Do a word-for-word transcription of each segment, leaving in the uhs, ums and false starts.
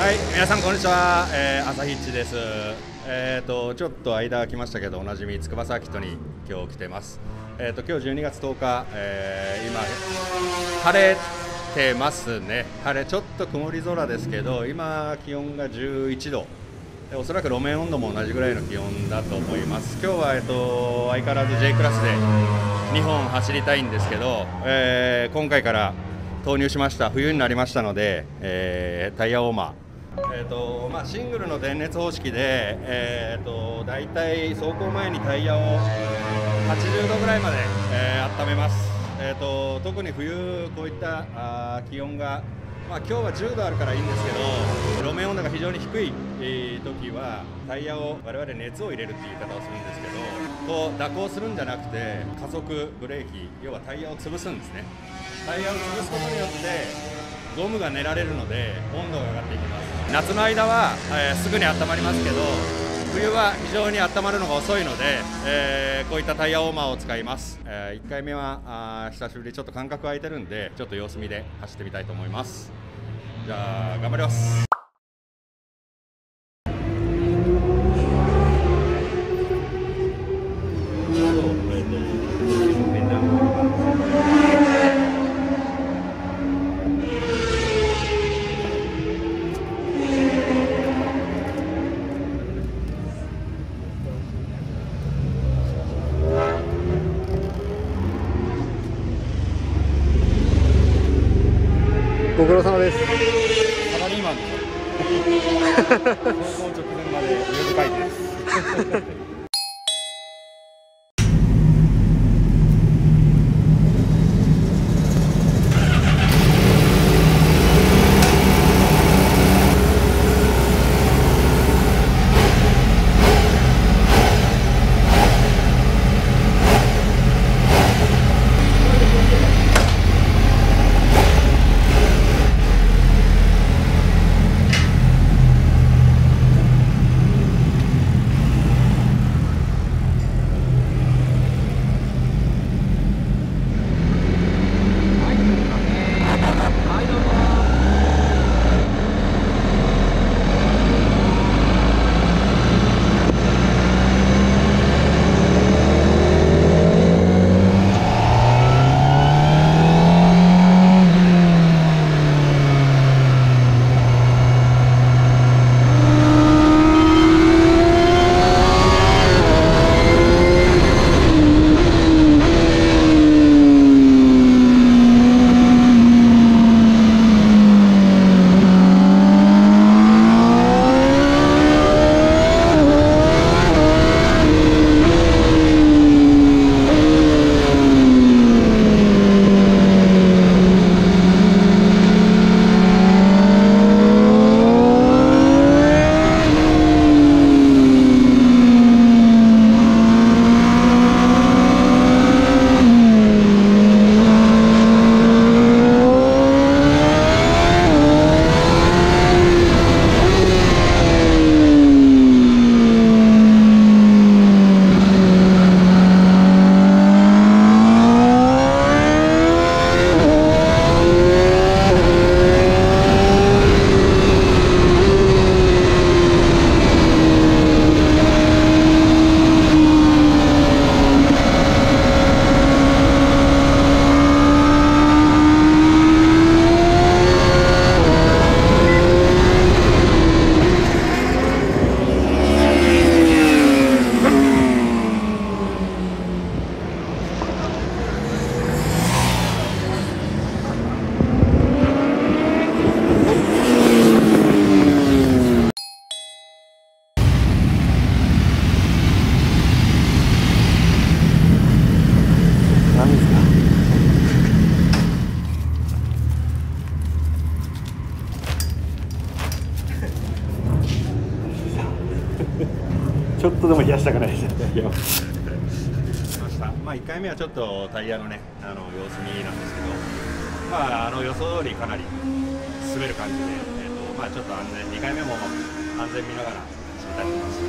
はい、皆さんこんにちは、えー、朝日っちです。えっ、ー、とちょっと間空きましたけど、おなじみ筑波サーキットに今日来てます。えっ、ー、と今日じゅうにがつとおか、えー、今晴れてますね。晴れちょっと曇り空ですけど、今気温がじゅういちど。おそらく路面温度も同じぐらいの気温だと思います。今日は、えっと、相変わらず J クラスでにほん走りたいんですけど、えー、今回から投入しました冬になりましたので、えー、タイヤウォーマー、えーとまあ、シングルの電熱方式で、えー、とだいたい走行前にタイヤをはちじゅうどぐらいまで、えー、温めます。えー、と特に冬こういったあ気温が、まあ、今日はじゅうどあるからいいんですけど、路面温度が非常に低い、えー、時はタイヤを我々熱を入れるっていう言い方をするんですけど、こう蛇行するんじゃなくて加速ブレーキ、要はタイヤを潰すんですね。タイヤを潰すことによってゴムが練られるので温度が上がっていきます。夏の間は、えー、すぐに温まりますけど、冬は非常に温まるのが遅いので、えー、こういったタイヤウォーマーを使います。えー、いっかいめはあ久しぶり、ちょっと間隔空いてるんでちょっと様子見で走ってみたいと思います。じゃあ頑張ります。 ご苦労様です。 サラリーマンでしょ。走行直前までウェブ会議です。 ちょっとでも冷やしたくないですね。いやました。まあいっかいめはちょっとタイヤのね、あの様子見なんですけど、まああの予想通りかなり滑る感じで、えっとまあちょっと安全、にかいめも安全見ながら走りたいと思います。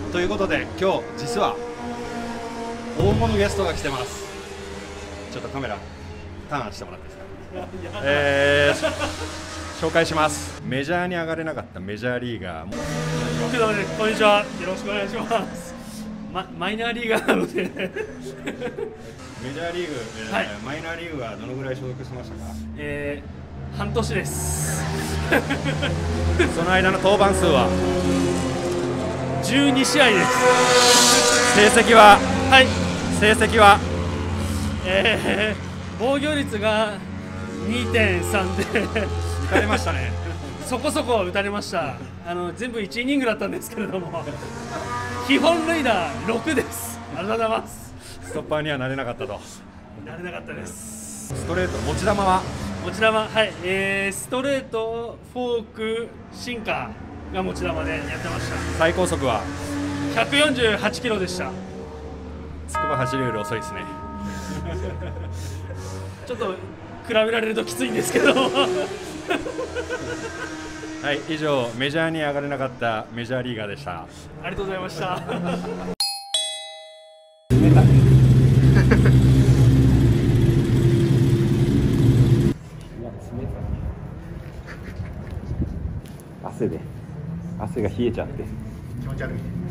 ということで今日実は大物ゲストが来てます。ちょっとカメラターンしてもらっていいですか。 えー、紹介します。メジャーに上がれなかったメジャーリーガーも工藤です。こんにちは。よろしくお願いします。ま、マイナーリーガーなのでメジャーリーグ、えーはい、 マイナーリーグはどのぐらい所属してましたか？ えー、半年です。 その間の登板数はじゅうにしあいです。 成績ははい。 成績はえー、防御率が にてんさん で打たれましたね。 そこそこ打たれました。あの全部いちイニングだったんですけれども、基本塁打ろくです。ありがとうございます。 ストッパーにはなれなかったと。 なれなかったです。 ストレート持ち球は持ち球、はい、えー、ストレート、フォーク、シンカーが持ち球でやってました。 最高速はひゃくよんじゅうはちキロでした。 筑波走るより遅いですね。 ちょっと比べられるときついんですけど。 はい、以上メジャーに上がれなかったメジャーリーガーでした。 ありがとうございました。 汗で汗が冷えちゃって気持ち悪い。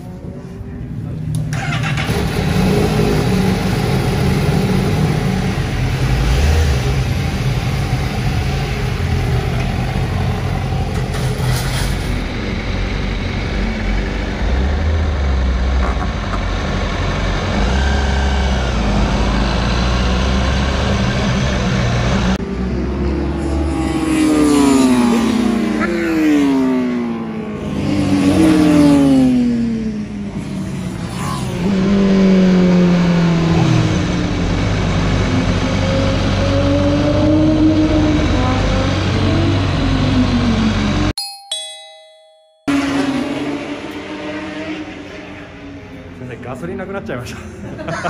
ガソリンなくなっちゃいました。今日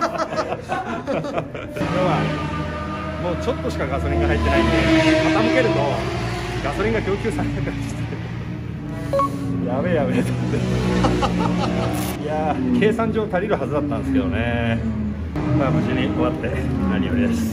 はもうちょっとしかガソリンが入ってないんで、傾けるとガソリンが供給されなくなってきて、やべえやべえと思って。いやー、計算上足りるはずだったんですけどね。まあ無事に終わって何よりです。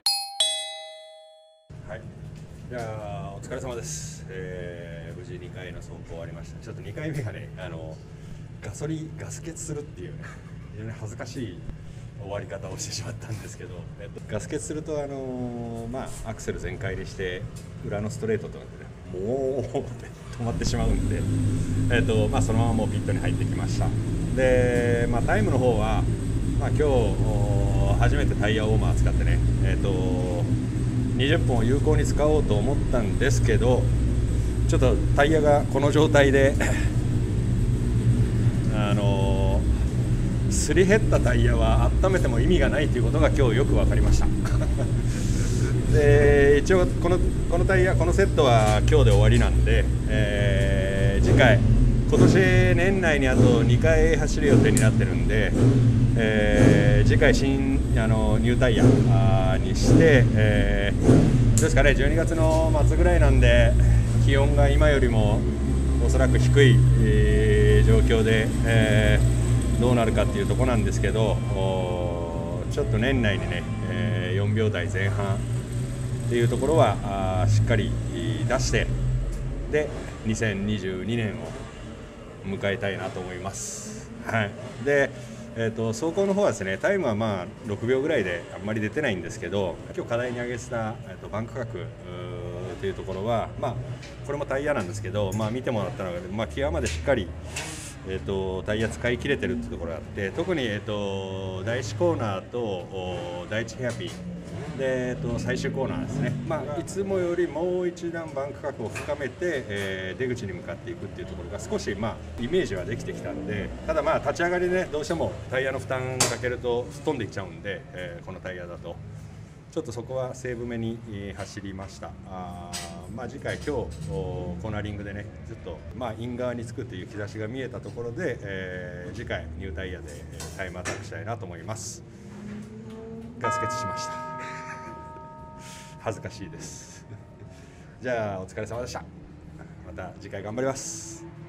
はい、じゃあお疲れ様です。えー、無事にかいの走行終わりました。ちょっとにかいめがね、あのガソリンガス欠するっていうね、非常に恥ずかしい終わり方をしてしまったんですけど、えっと、ガス欠すると、あのー、まあ、アクセル全開にして裏のストレートとかで、ね、もうって止まってしまうんで、えっとまあ、そのままもうピットに入ってきました。で、まあ、タイムの方は、まあ、今日初めてタイヤウォーマー使ってね、えっとにじゅっぷんを有効に使おうと思ったんですけど、ちょっとタイヤがこの状態であのー、すり減ったタイヤは温めても意味がないということが今日よく分かりました。で、一応このこのタイヤこのセットは今日で終わりなんで、えー、次回今年年内にあとにかい走る予定になってるんで、えー、次回新あのニュータイヤにして、えー、どうですかね、じゅうにがつの末ぐらいなんで気温が今よりもおそらく低い、えー、状況で、えー、どうなるかっていうところなんですけど、ちょっと年内にね、えー、よんびょうだいぜん半っていうところはあしっかり出して、でにせんにじゅうにねんを迎えたいなと思います。はい、で、えー、と走行の方はですね、タイムはまあろくびょうぐらいであんまり出てないんですけど、今日課題に挙げてた、えー、とバンク角というところは、まあ、これもタイヤなんですけど、まあ、見てもらったのが、まあ、際までしっかり、えー、とタイヤ使い切れてるっていうところがあって、特に、えー、とだいいちコーナーとだいいちヘアピンで、えー、と最終コーナーですね、まあ、いつもよりもう一段バンク角を深めて、えー、出口に向かっていくっていうところが少し、まあ、イメージはできてきたんで、ただまあ立ち上がりね、どうしてもタイヤの負担かけると吹っ飛んでいっちゃうんで、えー、このタイヤだと。ちょっとそこはセーブめに走りました。あまあ次回今日コーナリングでね、ずっとまあイン側につくという兆しが見えたところで、えー、次回ニュータイヤでタイムアタックしたいなと思います。ガス欠しました。恥ずかしいです。じゃあお疲れ様でした。また次回頑張ります。